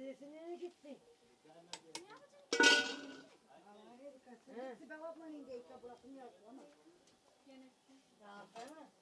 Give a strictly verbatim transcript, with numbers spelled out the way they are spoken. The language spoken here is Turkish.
Dedesi nereye gitti? Ne yapacaksın? Allah'a emanet olun. Sibel ablanın da ilk bırakın yazdı ama. Gene. Ya sana.